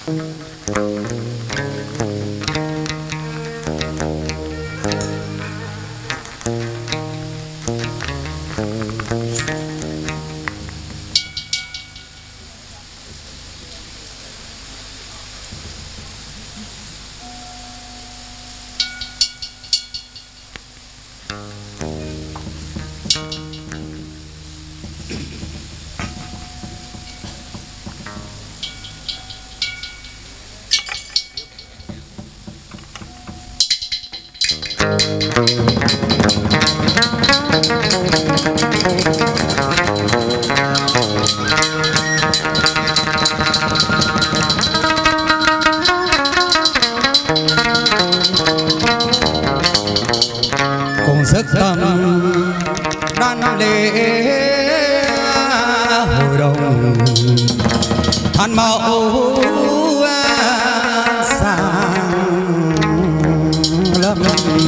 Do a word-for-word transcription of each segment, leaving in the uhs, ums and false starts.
cùng sức tâm đan lễ hội đồng thân mẫu sang lâm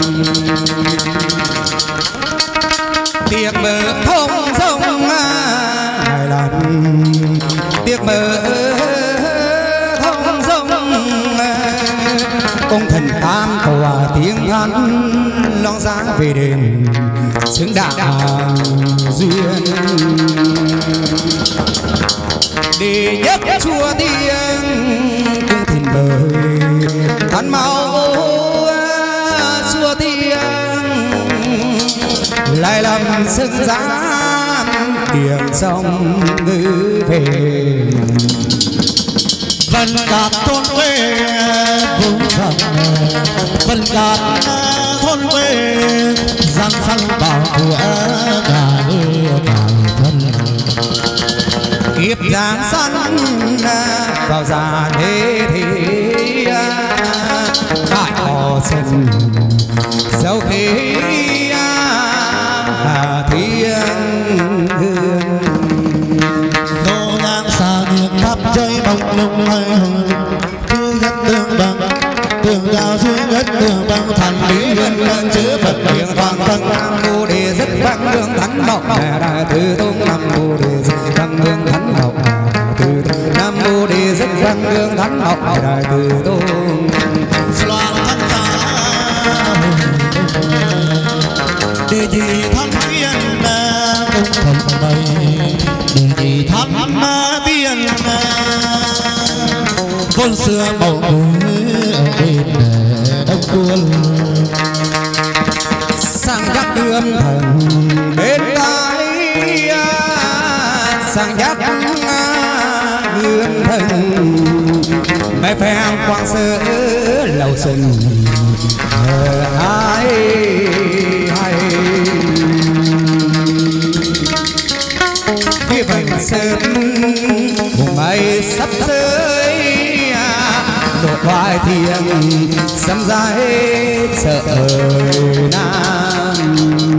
tiệc mở thông sông ngày lần tiệc mở thông sông công thần tam tòa tiếng hắn long giá về đền xứng đạo duyên để nhất chùa tiên cung thìn bời thân máu chùa tiên lại làm sưng giá tiếng sông ngữ về vân cát thôn quê vùng rộng vân cát thôn quê răng răng bảo cửa cả đi cả thân kiếp giang săn vào già thế thế đại họ sân dấu khí thiên hương nô ngang xa điện tháp chơi bóng lung hay hùng cứ rất tương bằng tường cao dưới đất tường bằng thành lý huyền lên chữ phật miệng vang thân nam mô đề rất vang hương thánh độc đại từ tôn nam mô đề rất vang hương thánh độc từ nam mô đề rất vang hương thánh độc đại từ tôn loan thánh giá đề gì thánh tiên công thần bày đề gì thánh tiên con xưa bầu núi ở bên đông tuôn sang giác hương thần bên tay sang giác hương thần mẹ phen quang sơ lầu sừng ai hay khi vành sớm vùng mây sắp rơi đột hoài thiên sấm dài sợ nam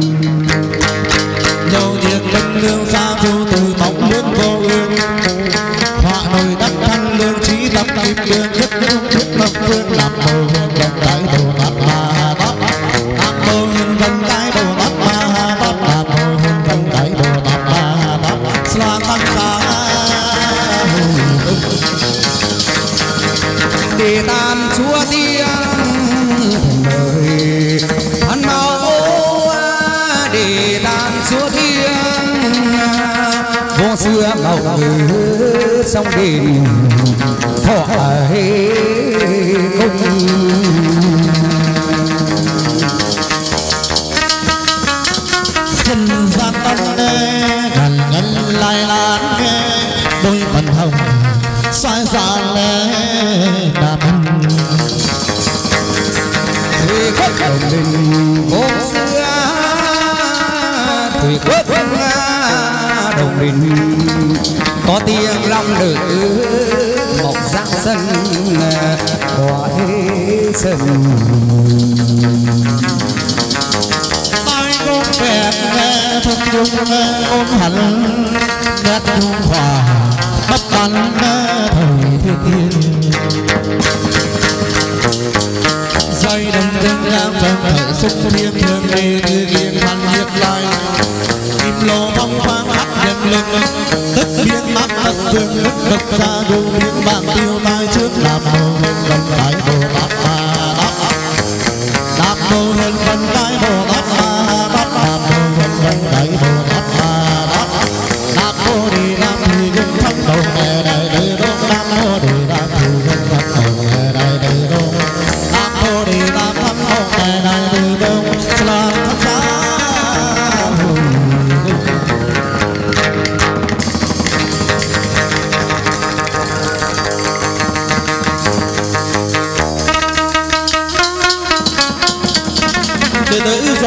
dầu diệt linh lương xa chu từ bóng nước vô ương họa nồi đất thanh lương trí tâm kim lương nhất nhất lập phương làm bầu hương đồng cái đồ bát ma bát làm bầu hương đồng cái đồ bát ma bát làm bầu hương đồng cái đồ bát ma bát xoa tăng xa để tam chúa tiên đời thân máu để tam chúa tiên vô xưa màu ngữ sông đền thọ cung chân gian tâm gần ngân lai lan đôi phần hồng xoay ra lên đàm thủy quốc đồng đình vô xưa thủy quốc đồng đình có tiếng long nữ một giang sân của thế sân tay con đẹp thật dung ôm hẳn nét dung hòa bất bắn thời thiên tiên dây đồng chân ngang trong thời xúc thiên thương đi như yên thanh hiệp lai kim lô phong khoáng hắt nhân lực tức biến mắt đất phương lúc độc ra dù biến bạn tiêu tai trước là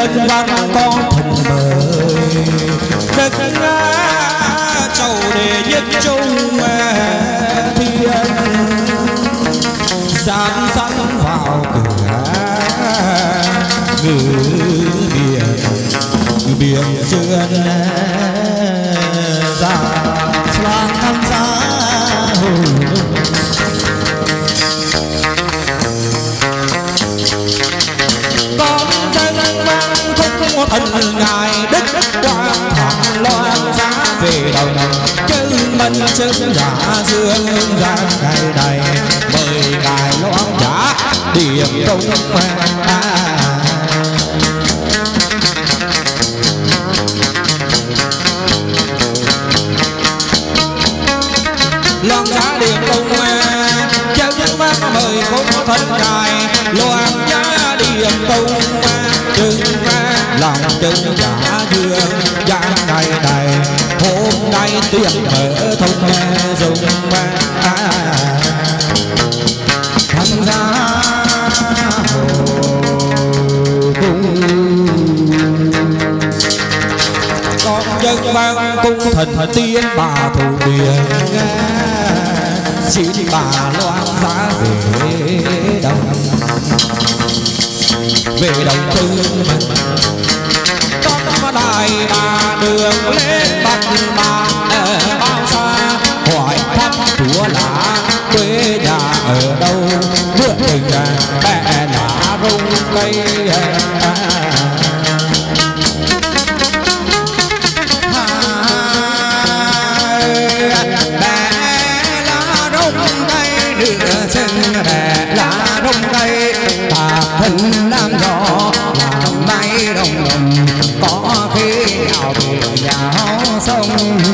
dân văn con thần mời đất châu để nhất trung thiên gian sẵn vào cửa ngữ biển biển xưa ra sang tham gia con dân văn thúc thần ngài đức quang thẳng loan giá về đồng chứ mình chân giả dương ra ngày này mời ngài loan giá điểm công loan giá điểm công chân nhân văn mời cũng thân ngài loan giá điểm công chừng lòng chân giả dương gian ngày này hôm nay tiền mở thông dùng tham gia con dân văn cung thần tiên bà thủ điện xin bà loan giá về đồng về đồng tư con đại bà đường lên bắt bà ở bao xa hỏi thăm chúa là quê nhà ở đâu vượt tình mẹ lá rung cây thân làm gió làm máy đồng đồng có khi nào bị nháo sông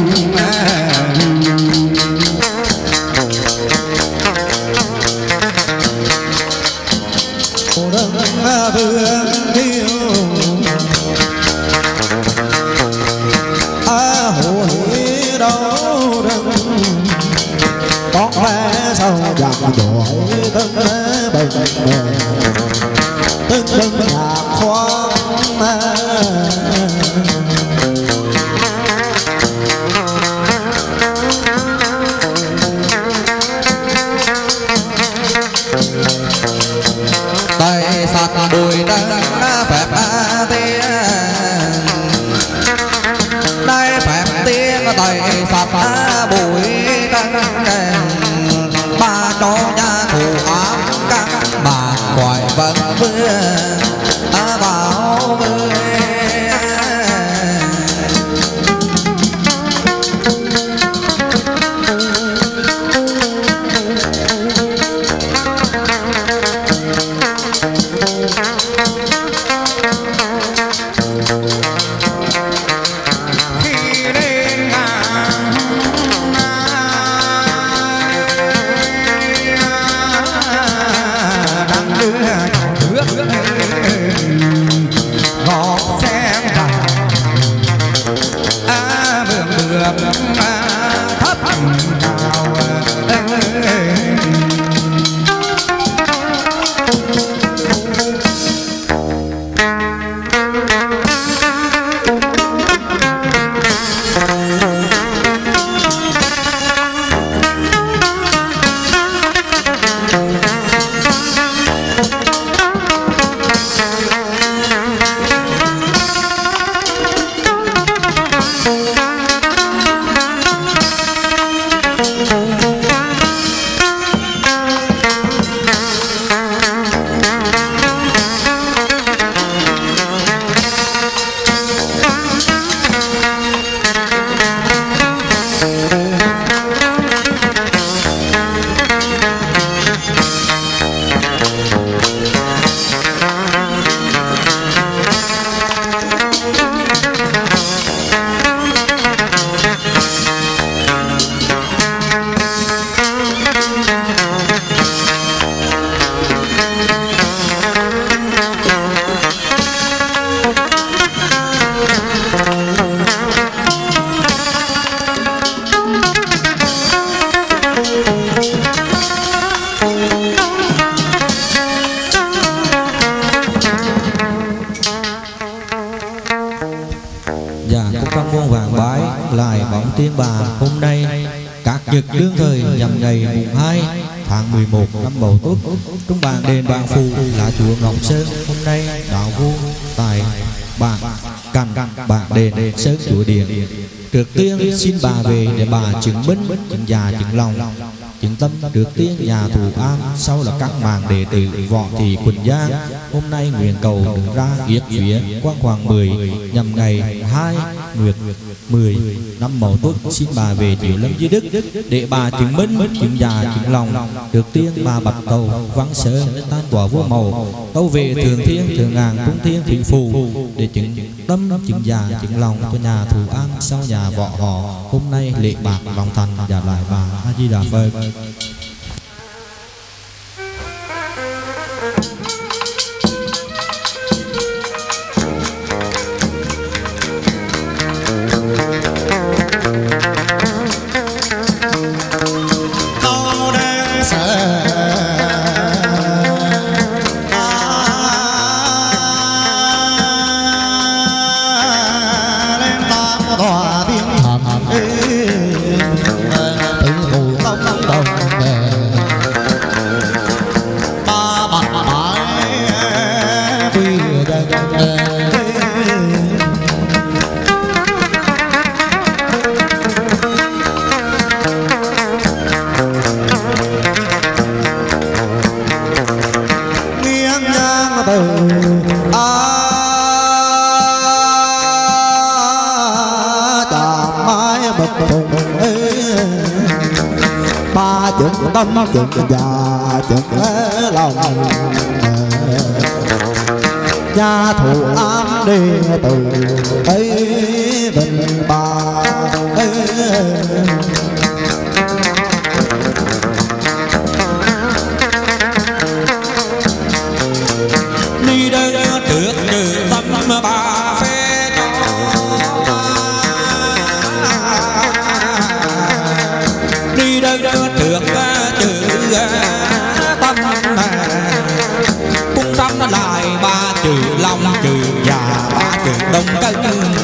cô đơn vương yêu à hồ hí đâu đừng có bé sau giặc giỏi tân bần từng từng nhạc khoáng tay sạt bụi đất phép tiên đây phép tiên tay sạt bụi đất ba cho nhà thủ ám các bà khỏi vẫn vương bảo mưa Dạ cũng trong muôn vàng bái lại bóng tiên bà hôm nay các nhật đương thời nhằm ngày mùng hai tháng mười một năm Mậu Tuất, trong bản đền Bàng Phù là chùa Ngọc Sơn hôm nay đạo vua tại bản cằn bản đền Sơn chùa Điện. Trước tiên xin bà về để bà chứng minh chứng già chứng lòng chứng tâm. Trước tiên nhà thủ an, sau là các màng đệ tử Võ Thị Quỳnh Giang. Hôm nay nguyện cầu đứng ra yết phía quang hoàng mười nhằm ngày hai nguyệt mười năm Mậu Tuất. Xin bà về Chiếu Lâm Di Đức để bà chứng minh chứng già chứng lòng. Trước tiên bà bạch tàu vắng sơ tan quả vô màu, tàu về thường thiên thường ngàn trung thiên thủy phù để chứng tâm chứng già chứng lòng cho nhà thủ an, sau nhà Võ họ. Hôm nay lễ bạc lòng thành và lại bà A Di Đà Phật. Tâm chừng già chừng lòng nhà thủ an đi từ ấy bình bà ấy. Đi đây trước trừ tâm bà phê cho, đi đây trước tâm cung tâm lại ba trừ lòng trừ già ba trừ đông cân.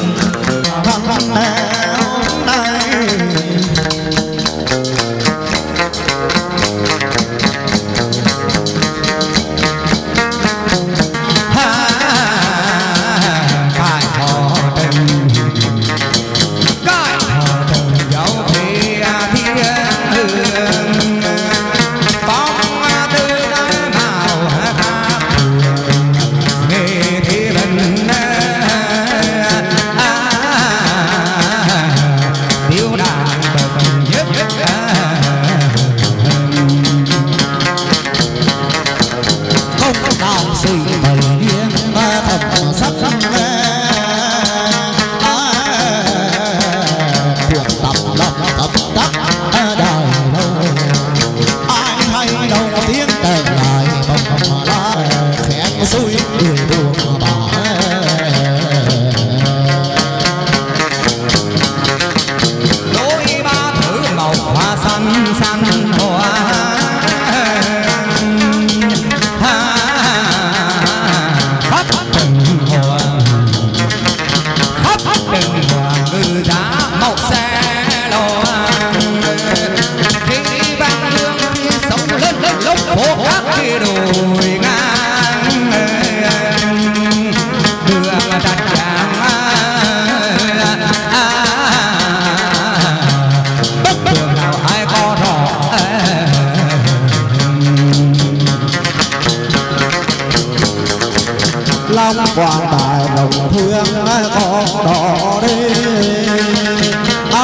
Quang đại lòng thương con đỏ đi à,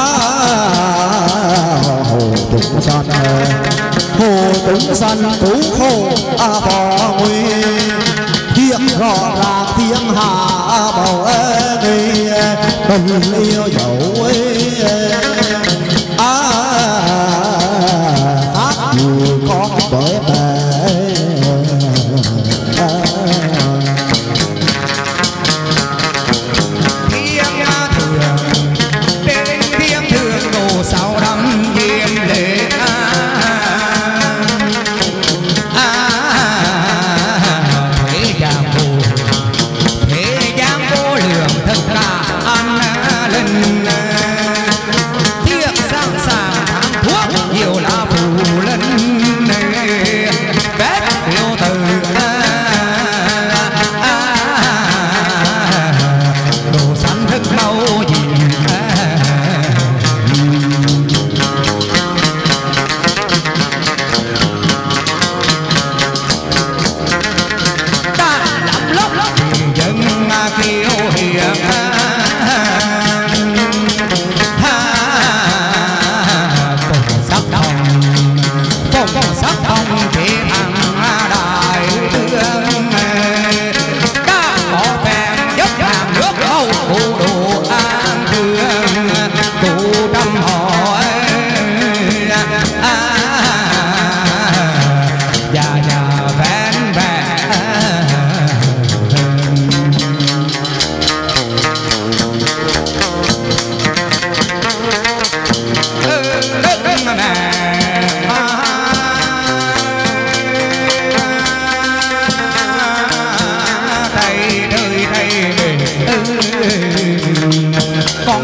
hồ chúng sanh hồ chúng sanh cứu khổ à, phò nguy hiện rõ ràng thiên hạ bầu nghi tình yêu dấu ấy à, khác nhiều con bởi mẹ thế gian vô lượng thật cả ăn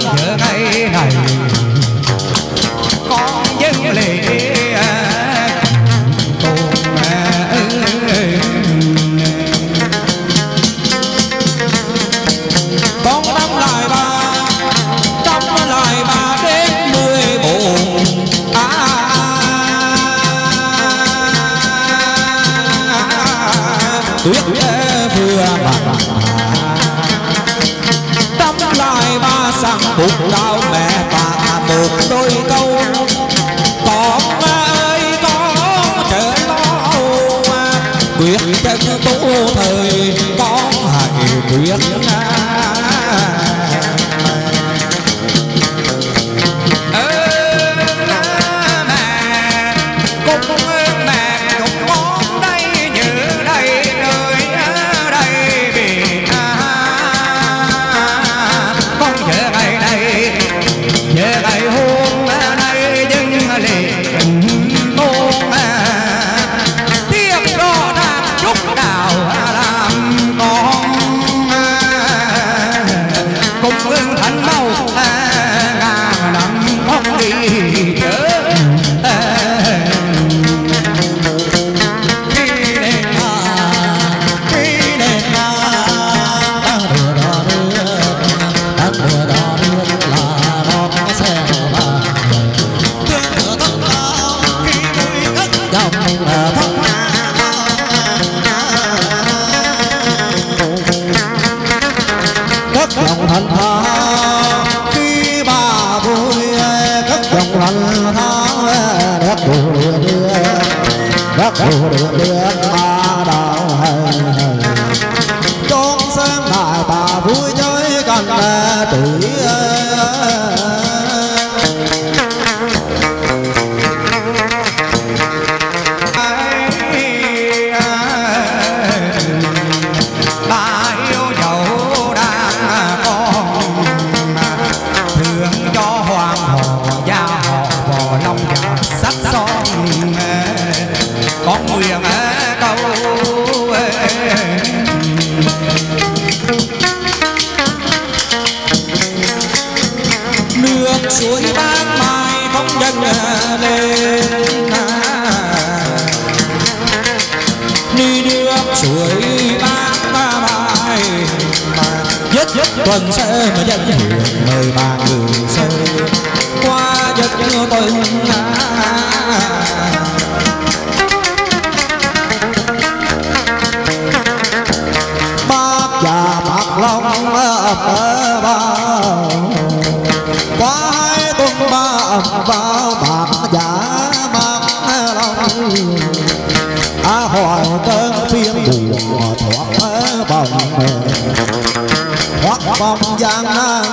giờ ngày này con dân lệ con năm lại ba trong lại ba đến mười bốn à, tuyết vừa bằng trong lại ba sang bụng đau mẹ và một đôi câu con ơi con chờ lo quyết chân tú thời con hãy quyết thành thơ khi bà vui cất dòng thành thơ đất đùa đưa đất đùa đưa đưa ba đạo chốn sáng đại bà vui chơi gần tuổi con nguyện câu nước suối ban mai không dâng lên đi nước suối ban mai nhất nhất tuần sẽ mà dân hiền mời bà người sơi qua giấc tuần lòng ở bao qua hai tuần ba ập vào bạc giả bạc lòng à hỏi cơn phiên buồn thoát bồng thoát bồng gian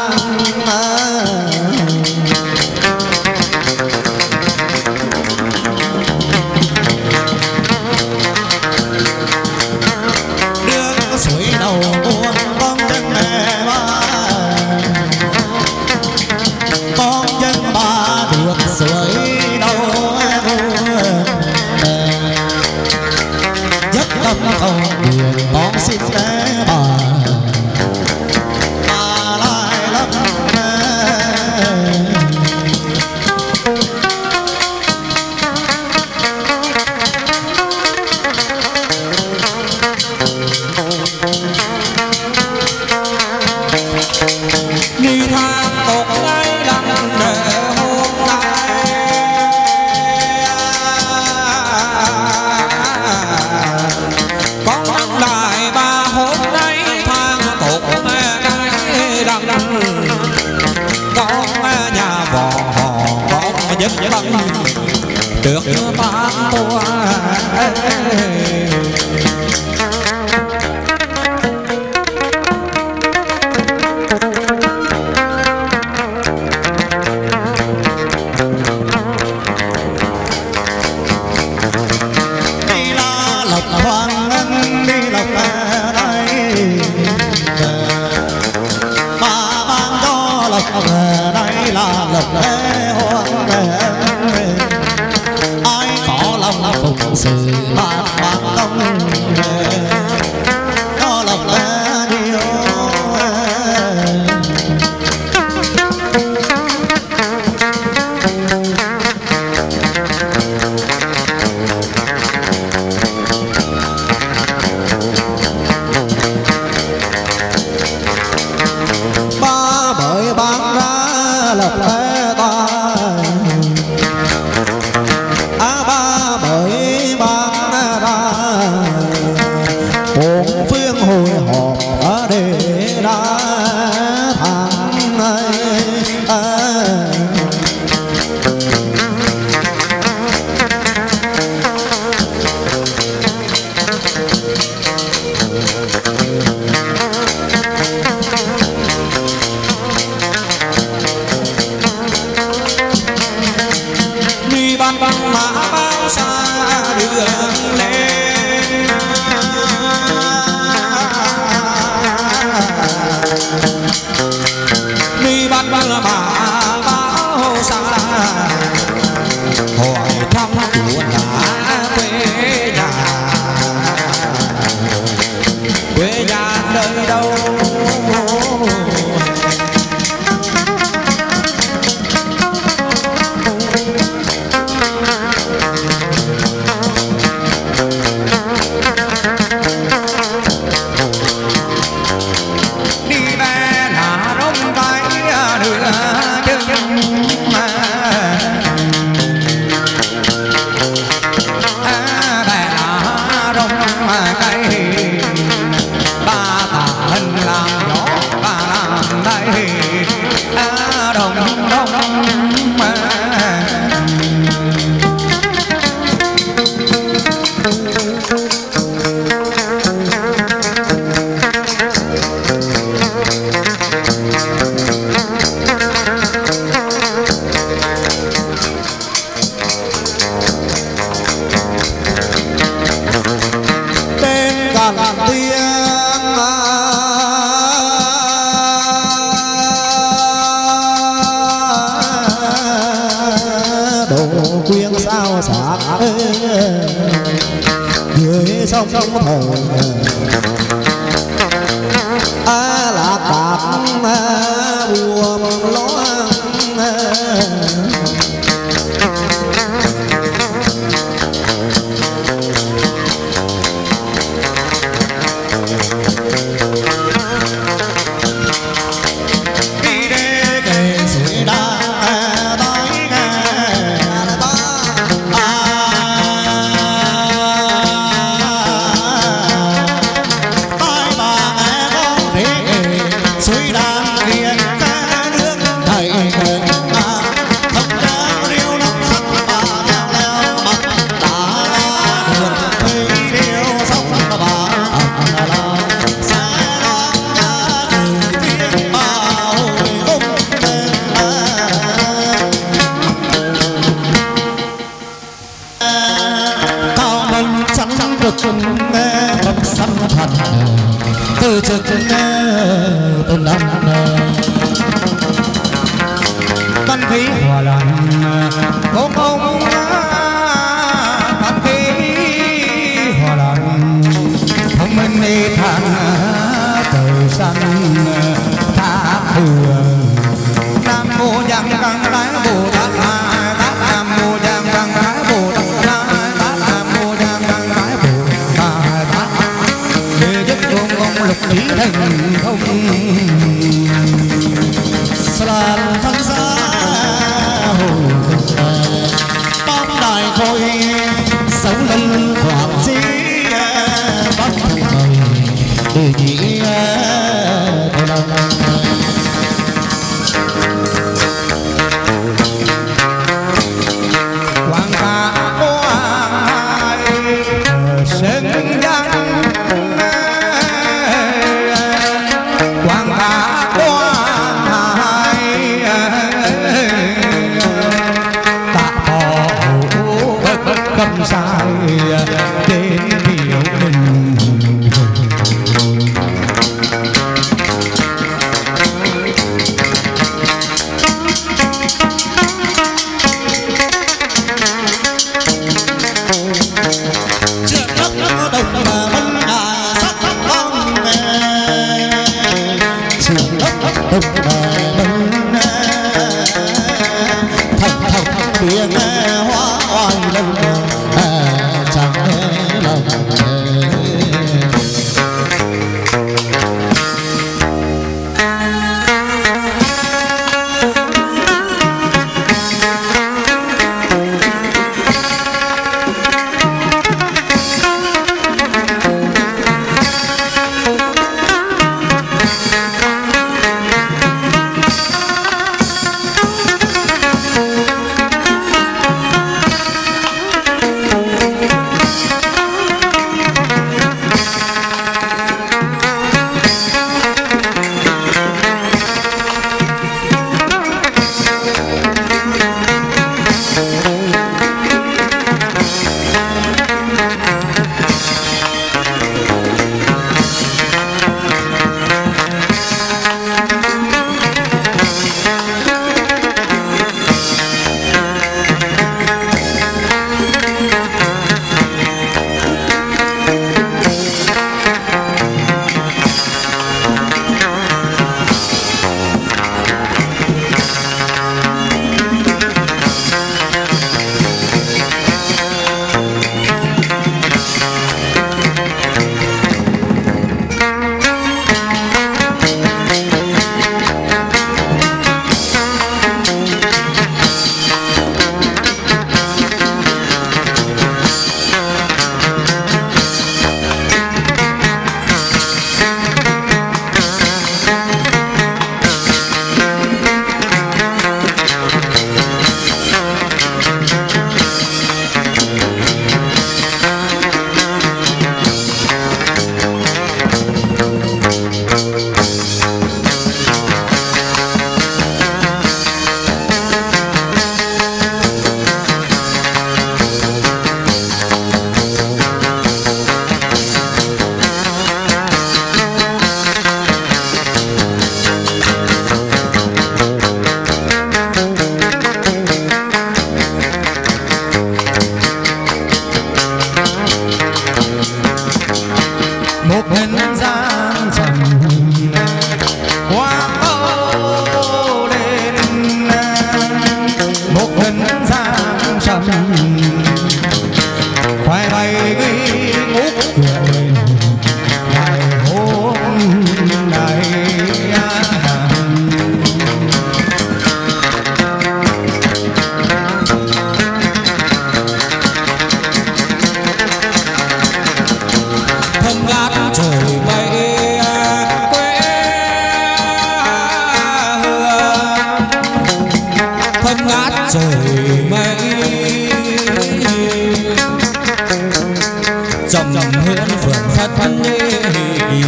nước suối đầu buông suối đâu nhất tâm không biển con xin bà bà lại lắm đi thang tột ngay đằng nhất bằng được ta tua đi la lộc hoàng ân đi lộc đây ba ban cho lộc đây là lộc hoàng ai có lòng phụng sự bạc bạc công có lòng nhiều lộc ta á ba bởi ban ra bốn phương hồi họp ở để ra thằng ấy mi ban băng mã bao xa đường lên mi ban băng mã bao xa hỏi thăm của là quê nhà quê nhà nơi đâu quyên sao xả dưới sông sông thời a lạc đạp buồm loan bậc sanh thành từ trực từ năm văn khí hòa lành có công văn khí hòa lành thông minh đi thang từ sanh tha thường nam mô giang căng lái bồ tát nam mô giang căng lái bồ tát lục trí thành thông sàn thân xa bom đài khôi sống lên khoảng chí bắt thùng đời từ nhĩ thôi đâu quang ca quang hai sân giang quang ca quang hai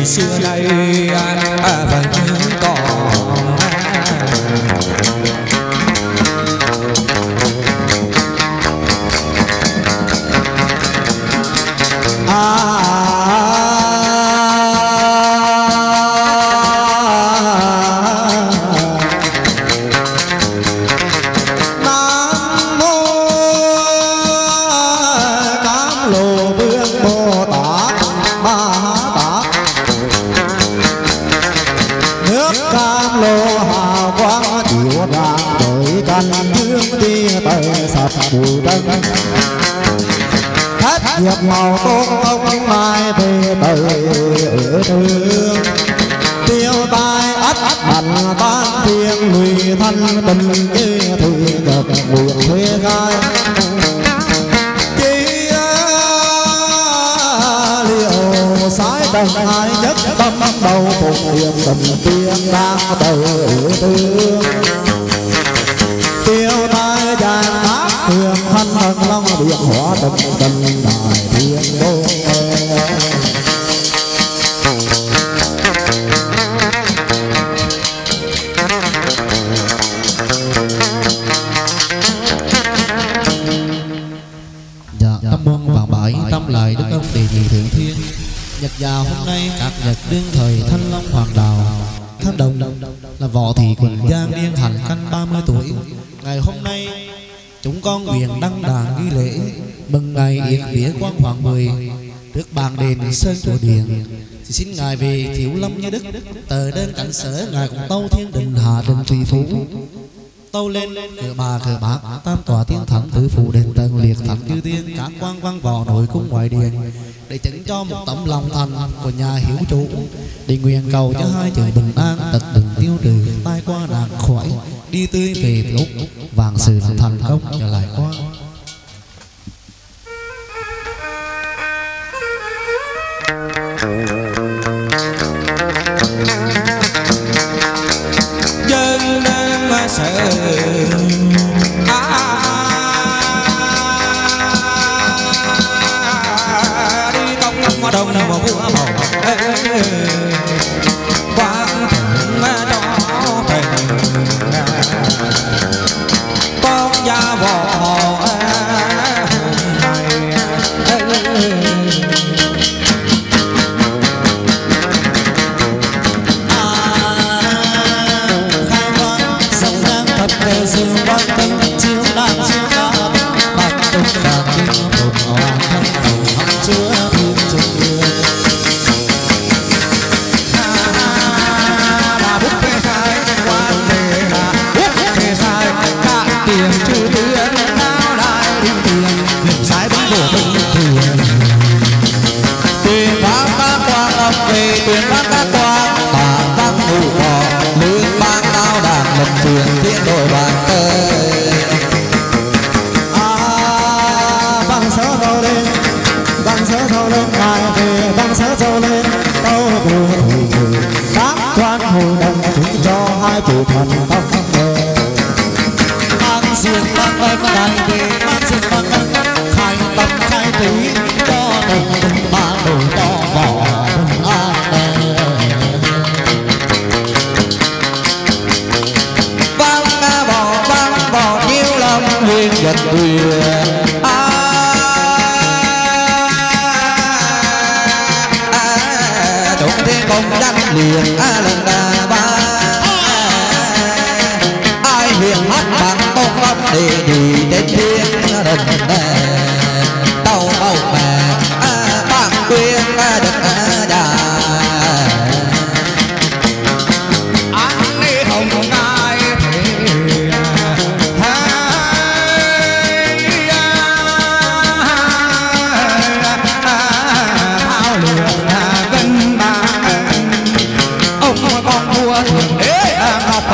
xưa nay vẫn còn. Hiệp màu tôn ông mai về từ ở thương tiêu tai ắt hẳn tan thiên lùi thân tình như thì được buồn thuê gai chỉ liệu sái đồng hai nhất tâm đầu phục hiệp tình tiên đang từ ở thương tiêu tai dài hát hương thân thân long điện hóa tình tình đại thiên đô. Dạ tâm môn vàng bãi tâm lại đức ông đề nhị thượng thiên. Nhật già hôm nay các nhật đương thời thanh long hoàng đào tháng đồng là võ thị quỳnh giang niên hành canh ba mươi tuổi. Ngày hôm nay chúng con nguyện đăng đàn ghi lễ mừng ngày yến vía quang hoàng mười trước bàn đền sơn chùa điện. Xin ngài về Thiếu Lâm Như Đức tờ đơn cảnh sở ngài cũng tâu thiên đình hạ đình trì phú tâu lên cửa bà cửa bác tam tòa tiên thắng tứ phụ đền tầng liệt thắng chư tiên các quan văn võ nội cung ngoại điện để chứng cho một tấm lòng thành của nhà hiếu chủ để nguyện cầu cho hai chữ bình an tật đừng tiêu trừ tai qua nạn khỏi đi tươi về lúc vàng sự thành công trở lại qua. Dân đang sợ đi công đồng mà vua màu quang thượng đó thành con gia võ chủ thần tóc mơ mang xiên mang ơn đại về mang xiên mang ơn khai tâm khai trí cho đồng tình ba đổi cho võ bình an vang bò vang bò nhiêu lòng huyền vật quyền chỗ thiên công đánh liền lần đà ba đi đi đến thiên đình tàu bầu mà bác quyên được đà anh đi hồng ngai thì thao lược cân bạc ông con vua thượng đế ngọc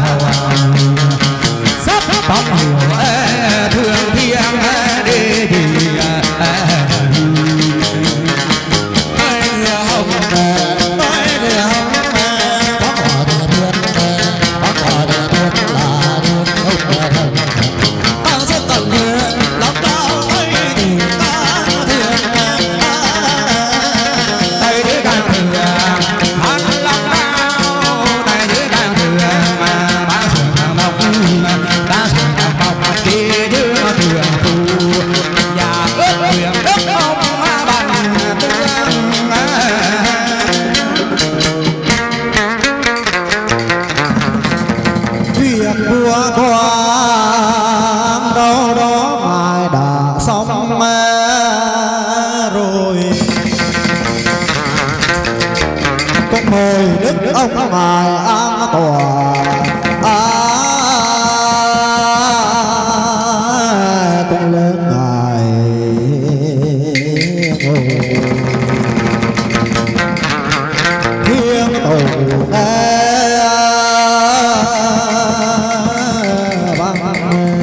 Pháp hiểu thương thiên đi đi anh hồng anh hồng có quả địa thiên có quả địa thiên là thiên không thần ta sẽ tận nguyện lòng đau thấy tình ta thiên tay đứa càng thường quan đâu đó mai đã xong rồi. Con mời đức ông ngài an tòa à, con lên ngài ngồi thiên tổ nghe vang.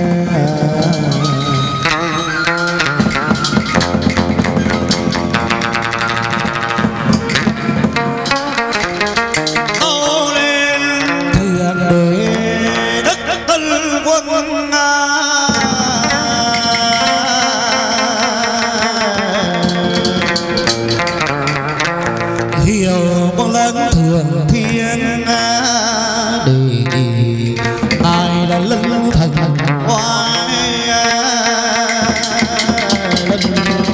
tâu lên thượng đế đức tân quân hiểu con lớn thượng thiên Đi ai là linh thần oai linh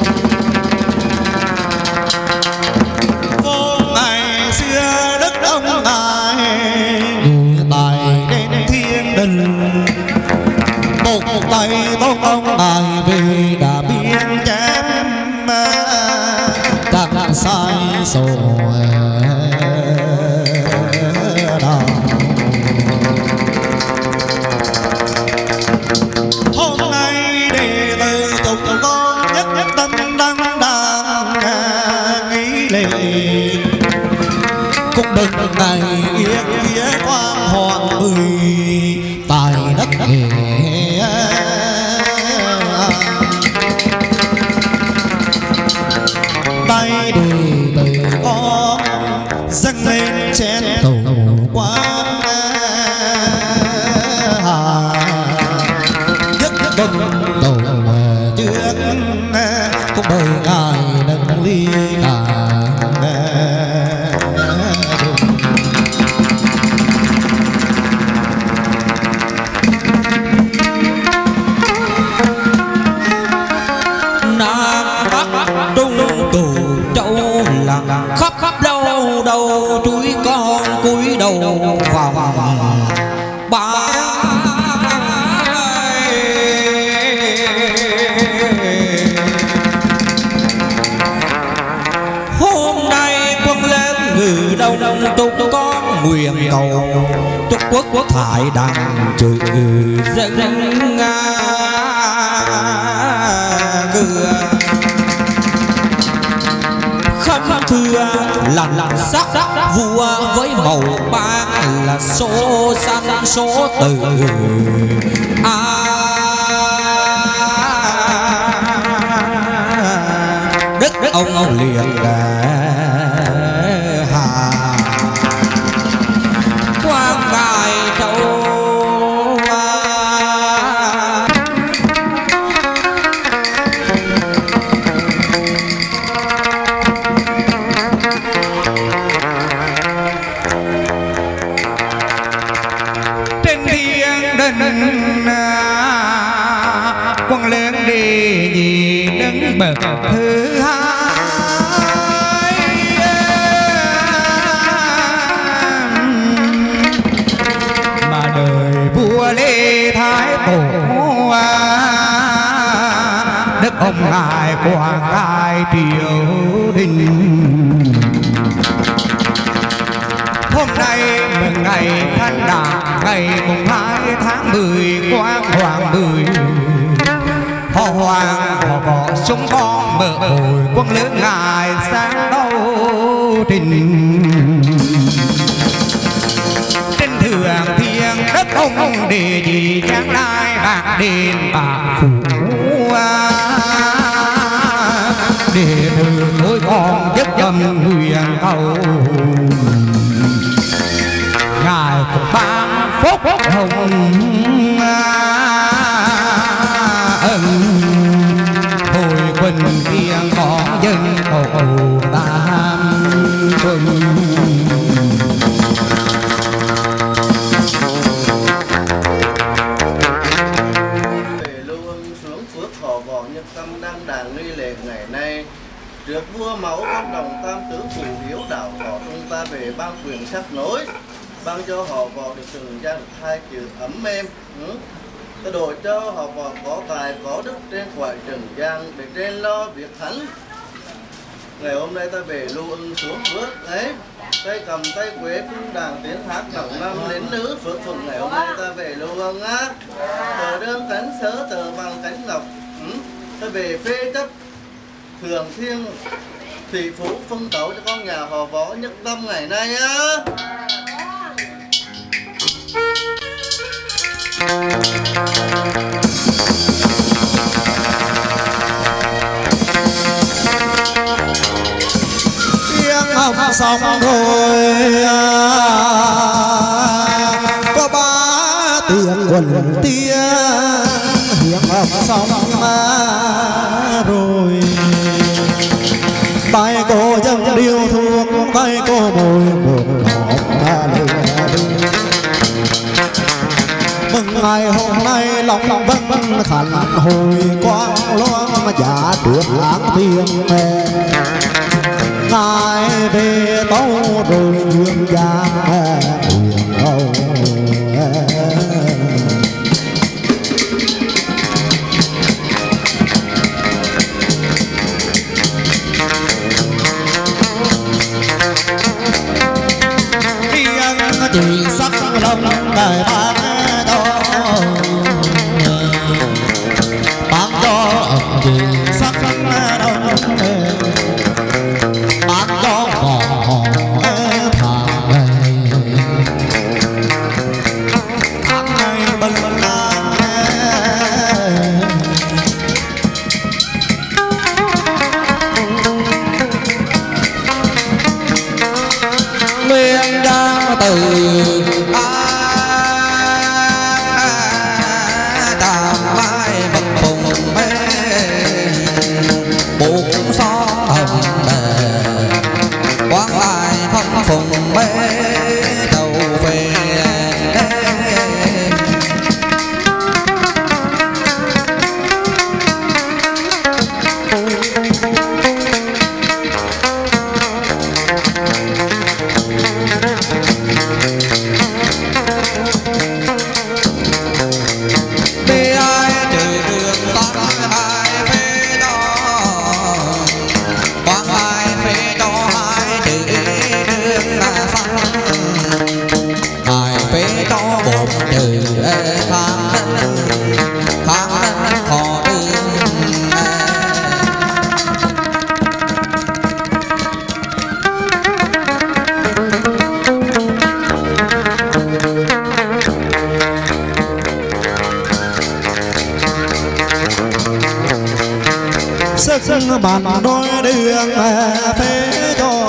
vô ngày xưa đức ông ngài tài đến thiên đình một tay tôn ông ngài vì đã biên chém các sai số đạo. hôm nay đệ tử tục con nhất nhất tâm đăng đàng nghĩ lệ Cũng đừng ngày yên phía quang hoàng mười tài đất nghệ tay đi từ con dâng lên chén tổ quang hà nhất bừng tổ trước cũng đời ngài nâng ly cả Nam Bắc Trung Cửu Châu lặng khắp khắp đâu đâu chuối con cúi đầu vòng ba. Hôm nay quân lên ngự đông tung con nguyện cầu chúc quốc quốc thải đăng trừ dân nga cửa khâm thưa lằn sắc vua với màu bạc là số xanh số từ à, đức ông liền hà quang ngài châu trên thiên đình quân lên đi nhị đứng bậc thứ hai. Mà đời vua Lê Thái Tổ đức ông ngài quảng cai triều đình. Hôm nay mừng ngày Thanh Đàn ngày mùng hai tháng mười quang hoàng mười họ hoàng họ võ súng con mở hồi quân lớn ngài sáng đấu trình. Trên thượng thiên đất ông đề gì trang lai bạc đền bạc phủ để từ nối con giấc dầm nguyện cầu ngài cũng ban phúc hồng ân hồi quỳnh kiên con dân cầu tam quân. Trước vua mẫu con đồng tam tứ phù hiếu đạo họ tung ta về ban quyền sắc nối, ban cho họ vào được từng gia được hai chữ ấm êm, Ừ. Tôi độ cho họ võ có tài có đức trên khỏi trần gian để trên lo việc thắng. Ngày hôm nay ta về lưu ưng xuống bước ấy, tay cầm tay quế cung đàn tiến thác đồng năm đến nữ phước phụng. Ngày hôm nay ta về lưu ưng á, tờ đơn cánh sớ tờ bằng cánh ngọc. Ừ. Ta về phê chấp thường thiên thủy phú phân tấu cho con nhà họ võ nhất tâm ngày nay á. tiếng học xong rồi có ba tiếng quần tia tiếng học xong rồi tay cô dâng điêu thuốc tay cô môi một ngọt lửa đi mừng ngày hôm nay lòng lòng vân vân khăn hồi quang loan mà giả tuyệt lãng tiếng mẹ ngài về tấu rồi dương giang huyền hậu chỉ sắc lâm đời bác cho bác cho chỉ sắc đông bác cho vỏ thằng này thằng này bần lan nguyên đang từ tạm mai bậc phùng mê buộc xó hồng bề quán lại không phùng mê đầu về sức bàn đôi đường phê cho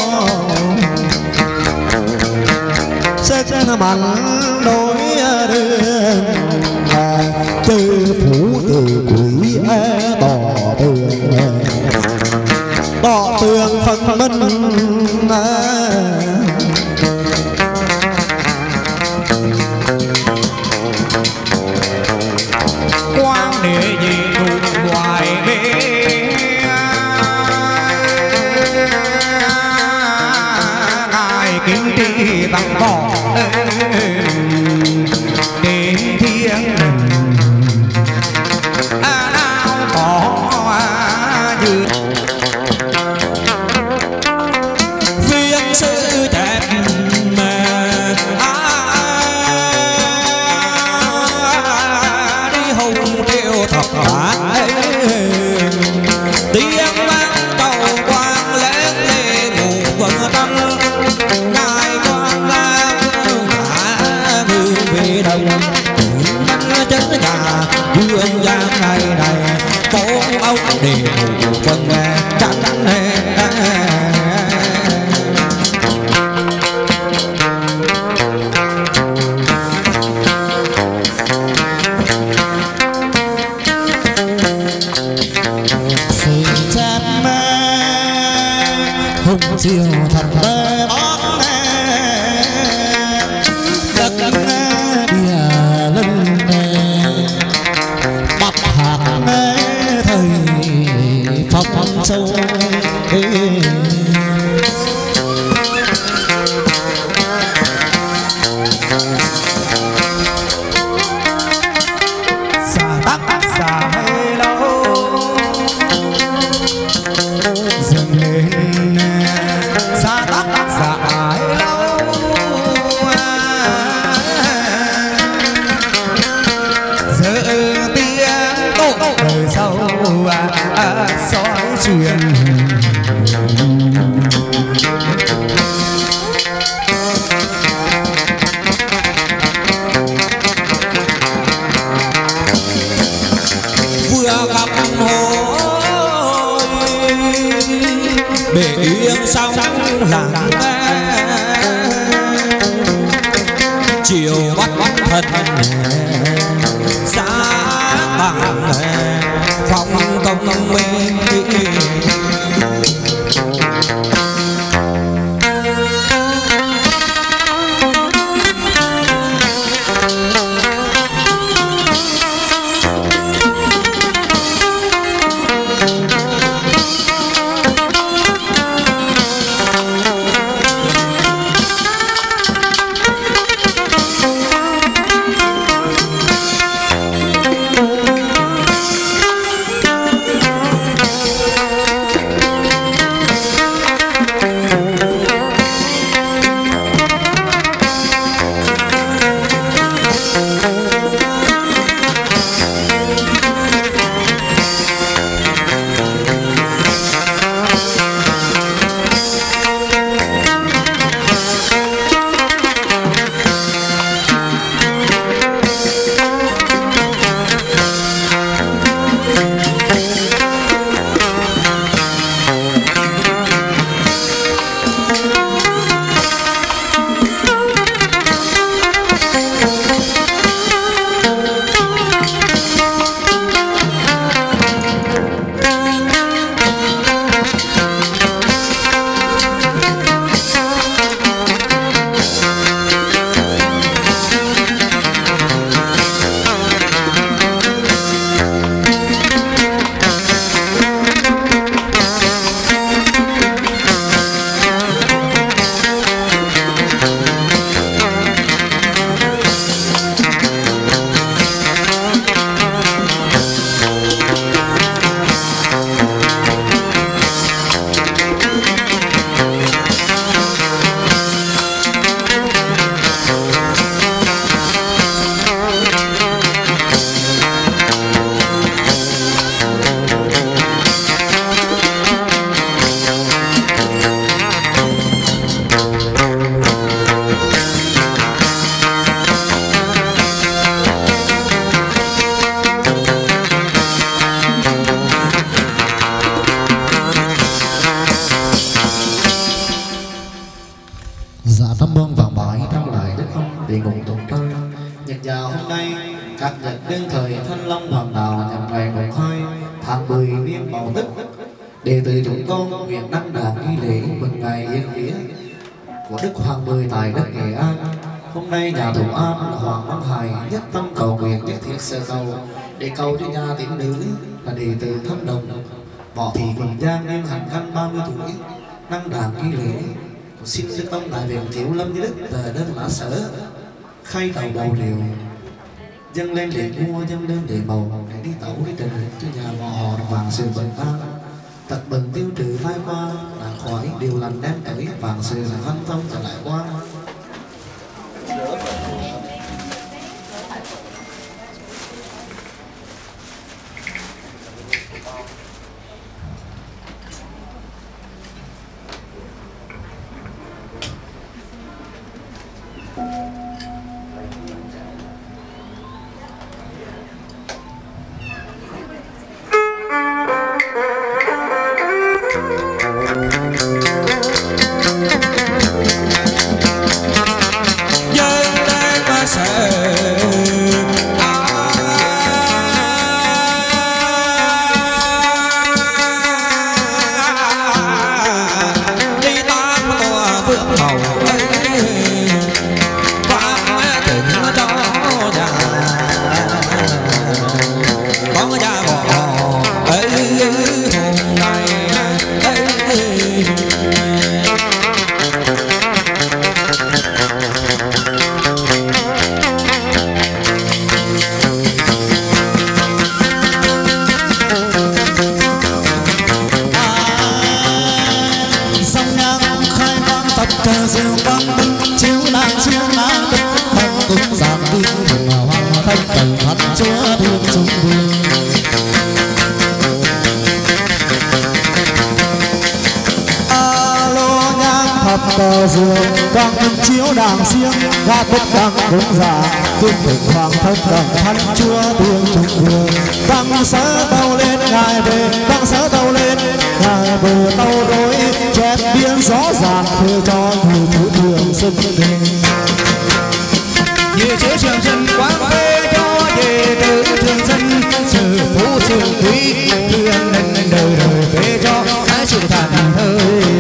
sức bàn đôi đường chư phủ từ quỷ tỏ tường tỏ tường phân minh quang địa gì đụng ngoài bê kính tri bằng cỏ đến thiên à nào có như viên sư đẹp mà đi hùng theo thập bát tiếng vang cầu quang lén lê mù vần tâm đồng bánh trứng gà dương gian này này bốn ông đều phân tránh sự chăm hùng chiều thật bê bóng đất bạc hạt thầy phật soi truyền vừa gặp hồi để yên sóng lặng chiều bắt bắt thân giá bằng phong công minh đệ tử chúng con nguyện đăng đàn nghi lễ mừng ngày yên nghĩa của Đức Hoàng Mười tại đất Nghệ An. Hôm nay nhà Thủ An Hoàng Văn Hải nhất tâm cầu nguyện nhất thiết sơ cầu để cầu cho nhà tín nữ là đệ tử Thâm Đồng Võ Thị Quỳnh Giang niên hành khăn ba mươi tuổi đăng đàn nghi lễ. Xin Đức Tông Đại Viện Thiếu Lâm Như Đức tờ đơn lá sở khai đầu đầu liều dâng lên để mua dâng lên để bầu để đi tẩu đi trình cho nhà họ họ vàng sự bình an tật bệnh tiêu trừ mai qua là khỏi điều lành đem tới vàng sự là hân thông trở lại qua. cờ dương quang minh chiếu đàng xiêng hoa túc đăng cúng giả tuyên phục hoàng thân đẳng thánh chúa tiếng trùng đường băng sớ tàu lên ngài về băng sớ tàu lên ngài về tàu rối chép biên rõ ràng thưa cho người chủ đường xuân đình như chữ trường dân quán phê cho về từ trường dân sự phú sự quý thương nên đời đời phê cho cái sự thành thơi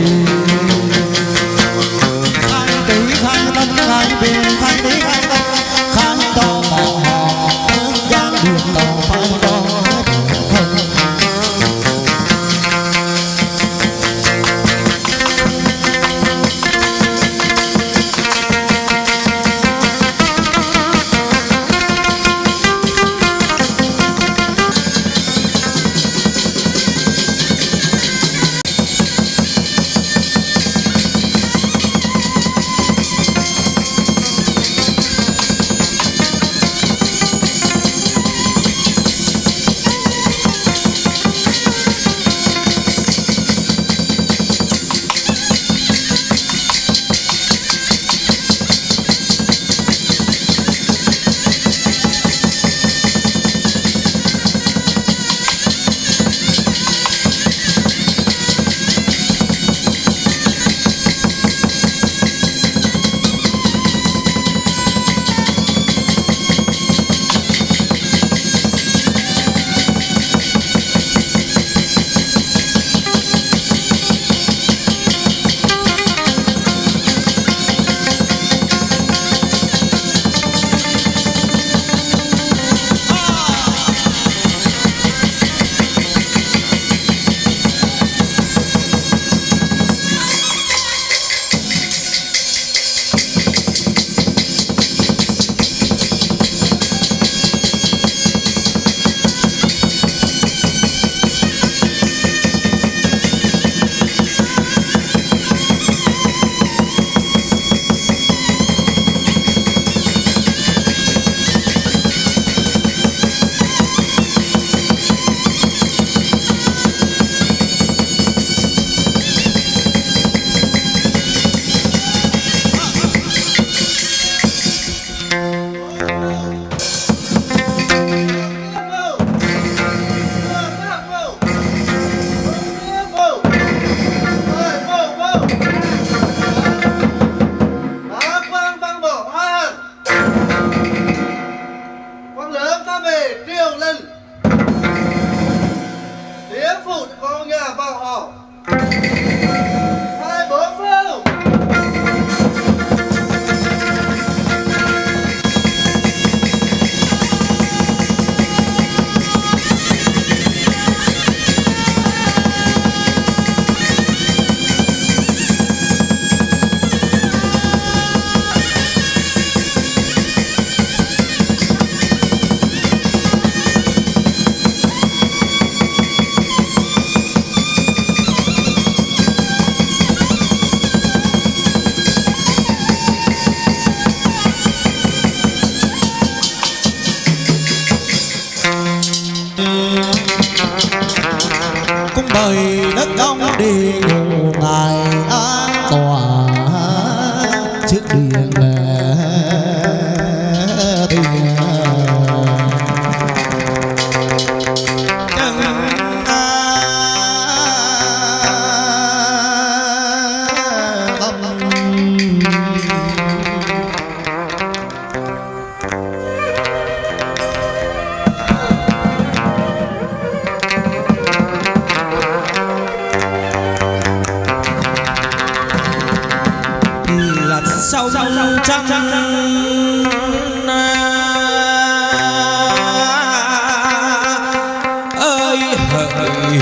khai tỷ khai tâm khai tiền khai tỷ khai tâm khai to mò hò hướng giang đường tàu phải to không mời đất ông đi ngủ ngài an tòa trước điện tiền sông trăng ơi hỡi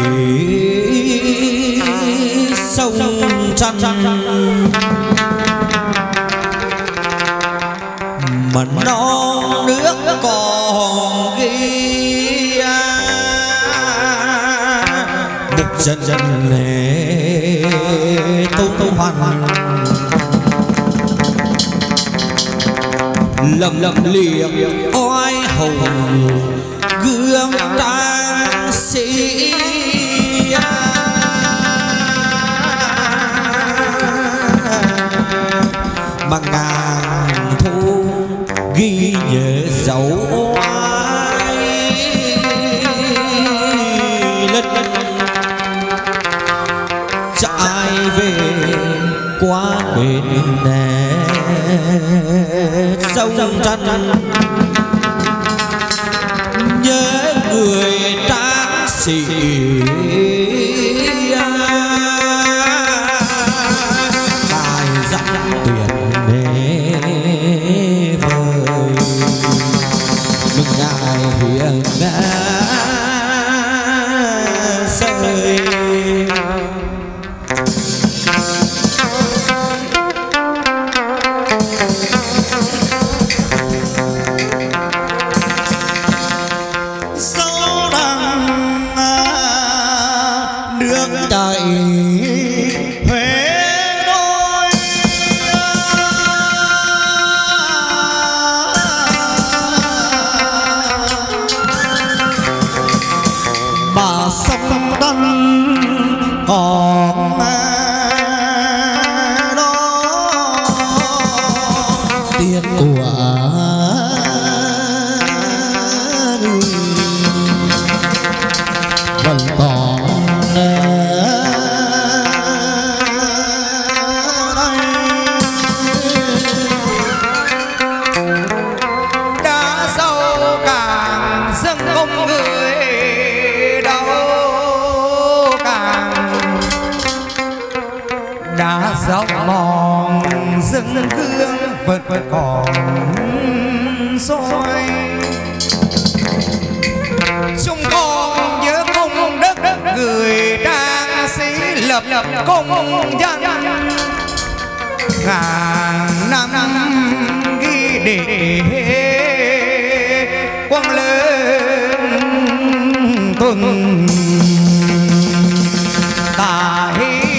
sông trăng mà non nước còn ghi một dân dân lệ tung hoành lầm lầm liệt oai hùng gương tráng sĩ mà ngàn thu ghi nhớ dấu oai lên chạy về qua bên nè sông tranh nhớ người tráng sĩ bài dặn tuyệt để vời mừng ngài hiện đã sơi dân hương vẫn còn soi chúng con nhớ công đức người đang sĩ lập công dân ngàn năm ghi để quang lớn tuần tài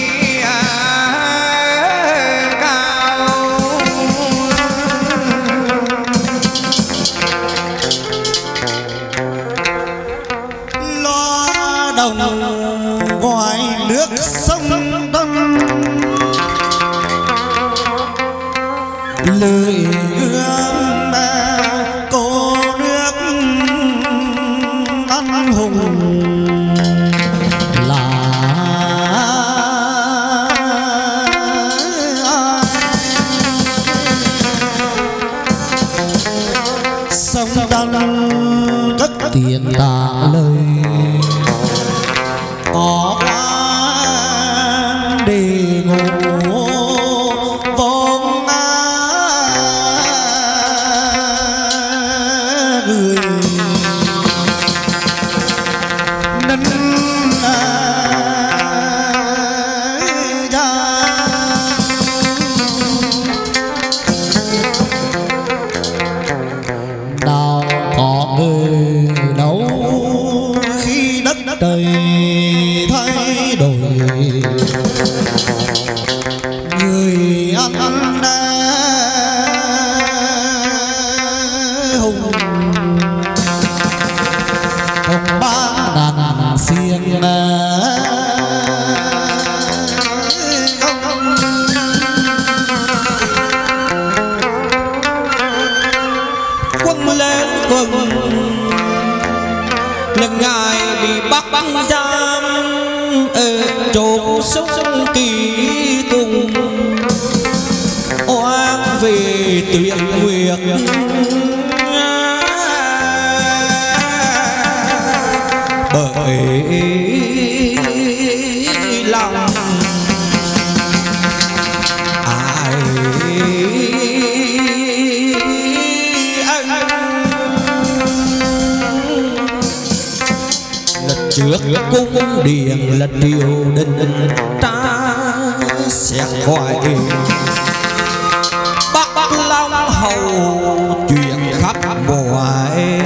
ngoài nước sông Đông lời ươm cô nước anh hùng là sông Đông cất tiền tạ lời có quan đề ngộ vốn người nên ra nào có người đâu khi đất trời thay đổi người ăn hùng hùng ba đàn xiên quân lên quân lần ngài bị bắt giam ở chỗ sông kỳ cùng oan về tuyệt nguyệt bởi lòng ai lần trước cung điện là triều đình ta xét khỏi Bắc Long hầu chuyện khắp mọi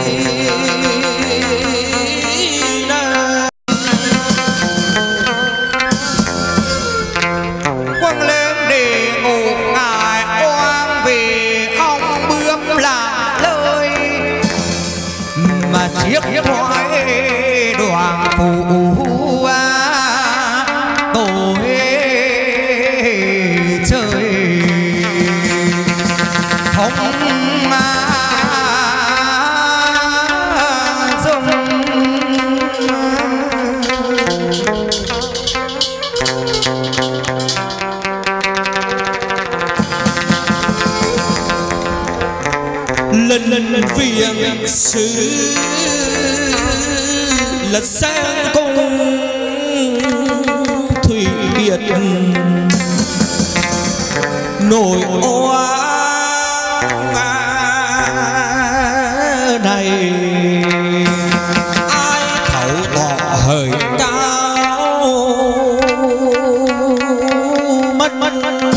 quân lên để ngủ ngài oan vì ông bướm là lời mà chiếc thoại đoàn phụ à, tội trời sử là sang cung thủy kiệt nổi oan này ai thấu tỏ hời cao mất mất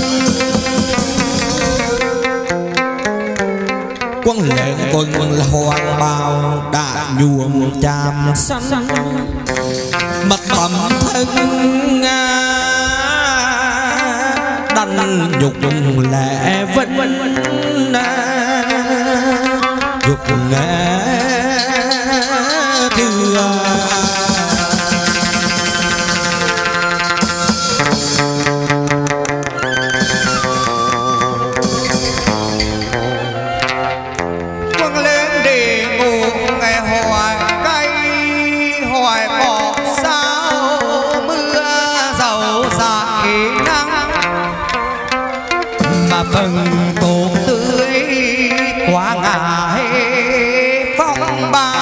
quân lệnh quân là hoàng bào đã nhuộm chàm xanh mặt tầm thân đành nhục lẽ vẫn dục nghe thừa quân lên để ngủ ngày hoài cay hoài bỏ sao mưa dầu dạ khí nắng mà phần tổ tươi quá ngại phong ba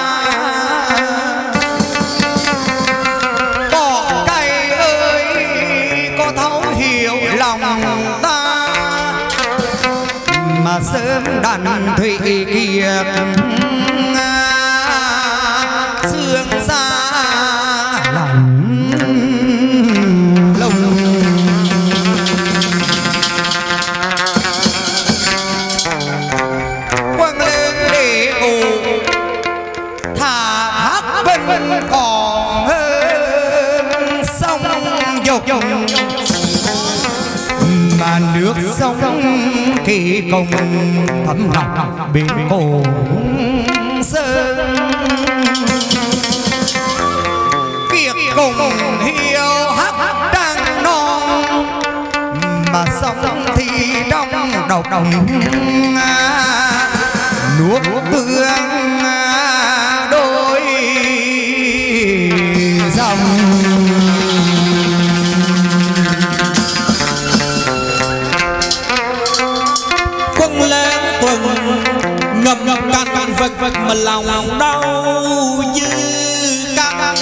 cỏ cây ơi có thấu hiểu lòng ta mà sớm đàn thủy kiệt sương xa lạnh lùng quăng lên để ngủ thả thác vân còn hơn sông dục mà nước sông kỳ công thấm ngọc bên cổ sơn kiệt cùng hiu hắc đang non mà sông thì đông độc nuốt tương đôi dòng quân lên quân ngầm ngầm cạn vật vật mà lòng đau như căng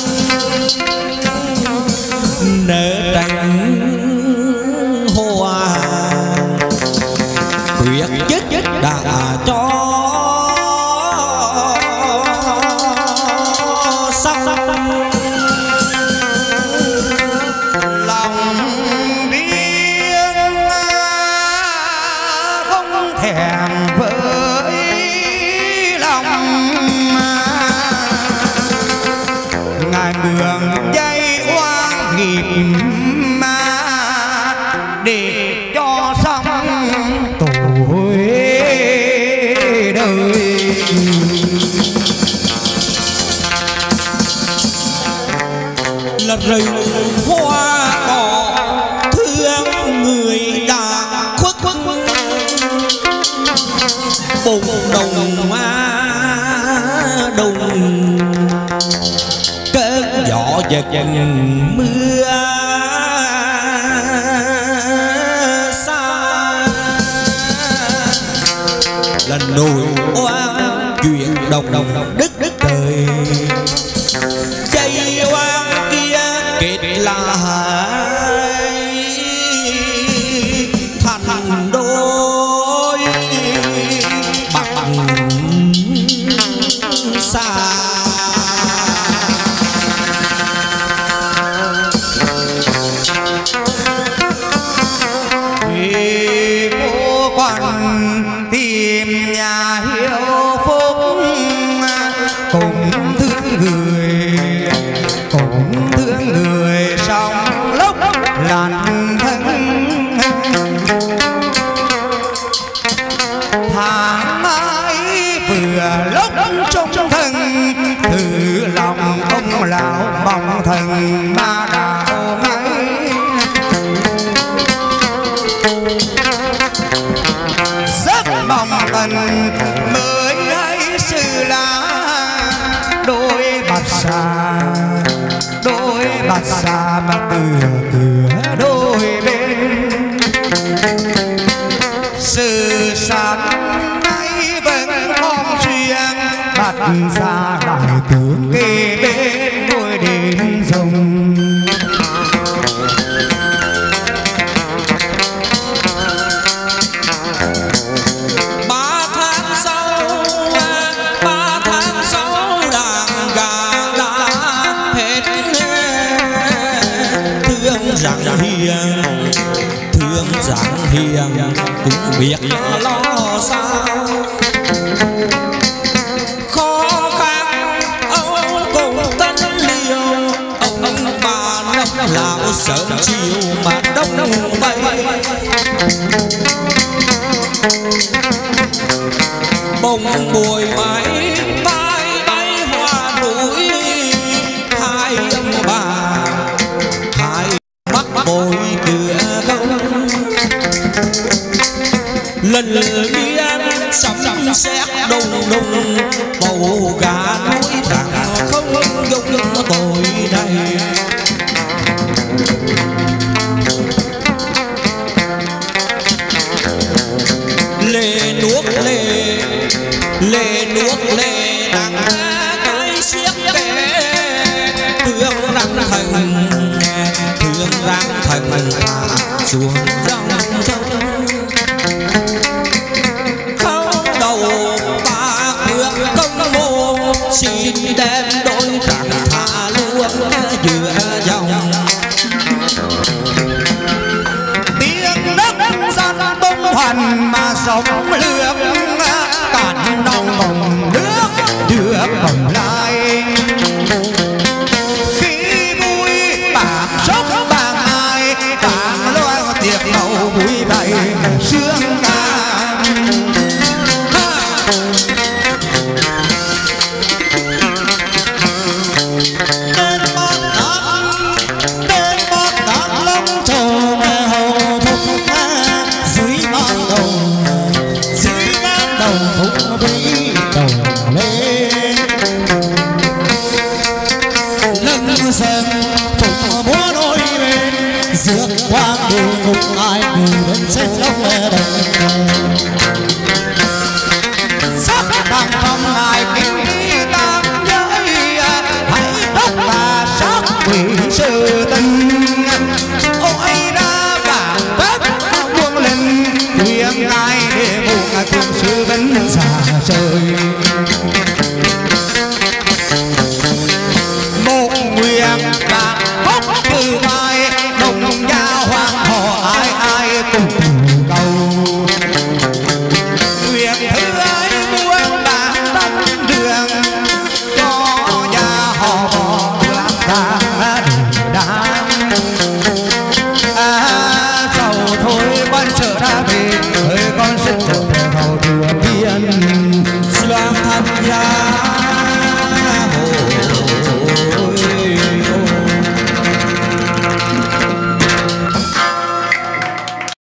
nở tránh hoa quyết chết đã cho xong lòng riêng không thèm với lòng ngài mường dây oan nghiệp mà để cho xong tuổi đời là rừng hoa cỏ thương người đã khuất bụng đồng ma đồng cơn gió giật mưa xa là nỗi oan chuyện đồng đồng đức đức trời dây oan kia kết là thành đôi bằng xa vì cô quan tìm nhà hiếu phúc cùng thương người cũng thương người trong lúc lạnh thân tháng ấy vừa lúc trong thân thử lòng ông lão bóng thần ma đạo ấy rất mong tình mới ấy sự là đôi bạch xà đôi bạch xà mà cửa cửa đôi bên sự sản ấy vẫn còn chuyện xa đại tướng kê bên đôi đền sông. ba tháng sau ba tháng sau đàn gà đã hết thương rằng hiền thương rằng hiền cũng biết lo sao. Khó khăn ông cùng tân liều ông bà năm lão sớm chiều mà đông vây. Bông bùi máy bay bay hoa núi hai ông bà hai mắt bồi cửa công lần biên sấm sét đùng đùng bầu gà núi rằng không dung tội này. Lê nuốt lê lê nuốt lê đắng cái xiết kẻ thương răng thần thương răng thần xuống trong trong khâu đầu ba bước công mô xin đem đôi rằng thả luôn giữa dòng. Tiếng đất dân tung hoành mà sống lướt cạn đồng bồng nước đưa bồng lai.